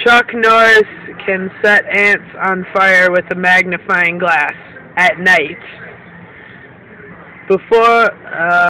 Chuck Norris can set ants on fire with a magnifying glass at night. Before